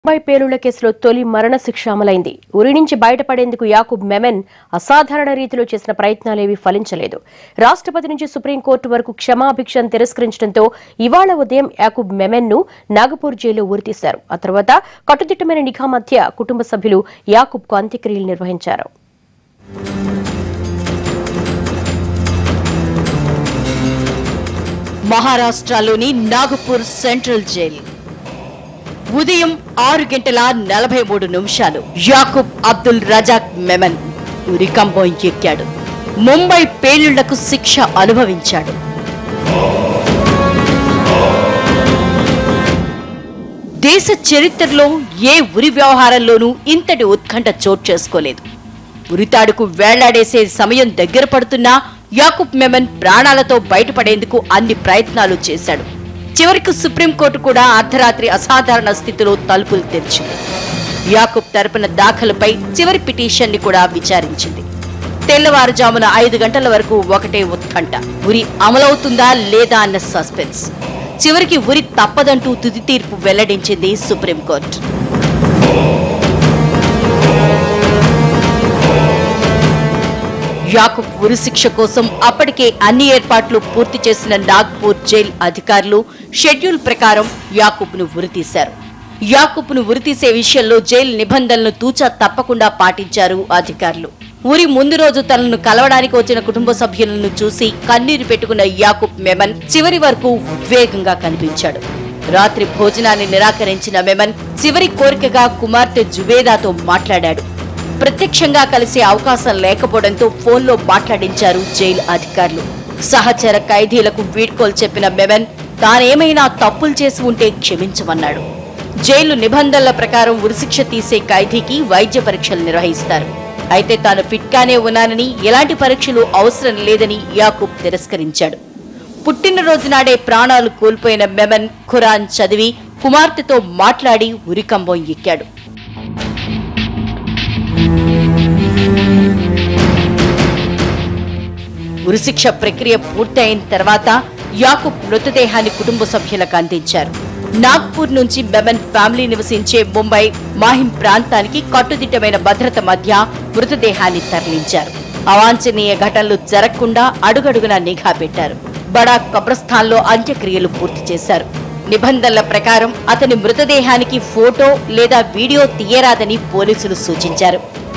ముంబై పేలుళ్ల కేసులో తొలి మరణశిక్ష అమలైంది. ఉరి నుంచి బయటపడేందుకు యాకూబ్ మెమెన్ అసాధారణ రీతిలో చేసిన ప్రయత్నాలేవీ ఫలించలేదు. రాష్ట్రపతి నుంచి సుప్రీంకోర్టు వరకు క్షమాభిక్షను తిరస్కరించడంతో ఇవాళ ఉదయం యాకూబ్ మెమెన్ ను నాగపూర్ జైల్లో ఉరితీశారు. ఆ తర్వాత కట్టుదిట్టమైన నిఘా మధ్య కుటుంబ సభ్యులు యాకూబ్ కు అంత్యక్రియలు నిర్వహించారు. మహారాష్ట్రలోని నాగపూర్ సెంట్రల్ జైలు ఉదయం 6:43 యాకూబ్ అబ్దుల్ రజాక్ మెమెన్ ఉరికంబం ఎక్కాడు. ముంబై పేలుళ్లకు శిక్ష అనుభవించాడు. దేశ చరిత్రలో ఏ ఉరి వ్యవహారంలోనూ ఇంతటి ఉత్కంఠ చోటు చేసుకోలేదు. ఉరితాడుకు వేళ్లాడేసే సమయం దగ్గర పడుతున్నా యాకూబ్ మెమెన్ ప్రాణాలతో బయటపడేందుకు అన్ని ప్రయత్నాలు చేశాడు. చివరికి సుప్రీంకోర్టు కూడా అర్ధరాత్రి అసాధారణ స్థితిలో తలుపులు తెరిచింది. యాకూబ్ తరపున దాఖలుపై చివరి పిటిషన్ ని కూడా విచారించింది. తెల్లవారుజామున 5 గంటల వరకు ఒకటే ఉత్కంఠ. ఉరి అమలవుతుందా లేదా అన్న సస్పెన్స్. చివరికి ఉరి తప్పదంటూ తుది తీర్పు వెల్లడించింది సుప్రీంకోర్టు. యాకూబ్ ఉరి శిక్ష కోసం అప్పటికే అన్ని ఏర్పాట్లు పూర్తి చేసిన నాగ్పూర్ జైల్ అధికారులు షెడ్యూల్ ప్రకారం యాకూబ్ను ఉరితీశారు. యాకూబ్ను ఉరితీసే విషయంలో జైలు నిబంధనలను తూచా తప్పకుండా పాటించారు అధికారులు. ఉరి ముందు రోజు తనను కలవడానికి వచ్చిన కుటుంబ సభ్యులను చూసి కన్నీరు పెట్టుకున్న యాకూబ్ మెమెన్ చివరి వరకు ఉద్వేగంగా కనిపించాడు. రాత్రి భోజనాన్ని నిరాకరించిన మెమెన్ చివరి కోరికగా కుమార్తె జుబేదాతో మాట్లాడాడు. ప్రత్యక్షంగా కలిసే అవకాశం లేకపోవడంతో ఫోన్లో మాట్లాడించారు జైలు అధికారులు. సహచర ఖైదీలకు వీడ్కోలు చెప్పిన మెమెన్ తానేమైనా తప్పులు చేసి ఉంటే క్షమించమన్నాడు. జైలు నిబంధనల ప్రకారం ఉరిశిక్ష తీసే ఖైదీకి వైద్య పరీక్షలు నిర్వహిస్తారు. అయితే తాను ఫిట్గానే ఉన్నానని ఎలాంటి పరీక్షలు అవసరం లేదని యాకూబ్ తిరస్కరించాడు. పుట్టినరోజు నాడే ప్రాణాలు కోల్పోయిన మెమెన్ ఖురాన్ చదివి కుమార్తెతో మాట్లాడి ఉరికంబం ఎక్కాడు. ఉరిశిక్ష ప్రక్రియ పూర్తయిన తర్వాత యాకూబ్ మృతదేహాన్ని కుటుంబ సభ్యులకు అందించారు. నాగ్పూర్ నుంచి మెమెన్ ఫ్యామిలీ నివసించే ముంబై మాహిం ప్రాంతానికి కట్టుదిట్టమైన భద్రత మధ్య మృతదేహాన్ని తరలించారు. అవాంఛనీయ ఘటనలు జరగకుండా అడుగడుగునా నిఘా పెట్టారు. బడా కబ్రస్థాన్లో అంత్యక్రియలు పూర్తి చేశారు. నిబంధనల ప్రకారం అతని మృతదేహానికి ఫోటో లేదా వీడియో తీయరాదని పోలీసులు సూచించారు.